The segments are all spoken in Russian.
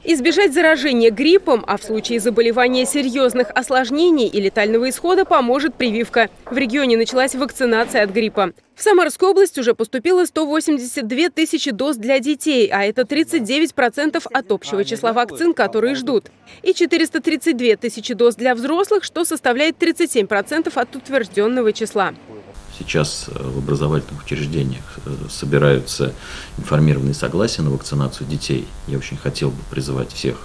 Избежать заражения гриппом, а в случае заболевания серьезных осложнений и летального исхода поможет прививка. В регионе началась вакцинация от гриппа. В Самарскую область уже поступило 182 тысячи доз для детей, а это 39% от общего числа вакцин, которые ждут. И 432 тысячи доз для взрослых, что составляет 37% от утвержденного числа. Сейчас в образовательных учреждениях собираются информированные согласия на вакцинацию детей. Я очень хотел бы призывать всех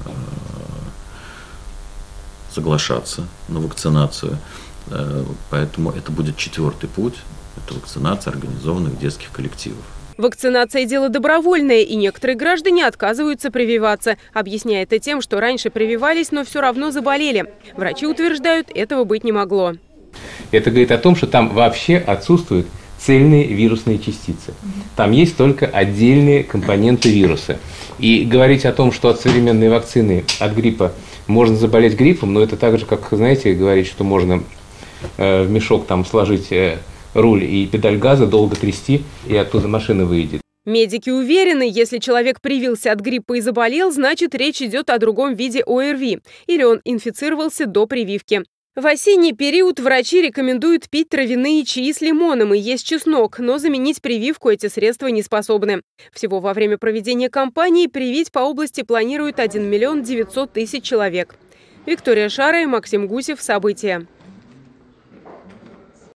соглашаться на вакцинацию. Поэтому это будет 4-й путь. Это вакцинация организованных детских коллективов. Вакцинация – дело добровольное, и некоторые граждане отказываются прививаться, объясняя это тем, что раньше прививались, но все равно заболели. Врачи утверждают, этого быть не могло. Это говорит о том, что там вообще отсутствуют цельные вирусные частицы. Там есть только отдельные компоненты вируса. И говорить о том, что от современной вакцины от гриппа можно заболеть гриппом, но это так же, как, знаете, говорить, что можно в мешок там сложить руль и педаль газа, долго трясти, и оттуда машина выйдет. Медики уверены, если человек привился от гриппа и заболел, значит, речь идет о другом виде ОРВИ, или он инфицировался до прививки. В осенний период врачи рекомендуют пить травяные чаи с лимоном и есть чеснок, но заменить прививку эти средства не способны. Всего во время проведения кампании привить по области планируют 1 900 000 человек. Виктория Шара и Максим Гусев. События.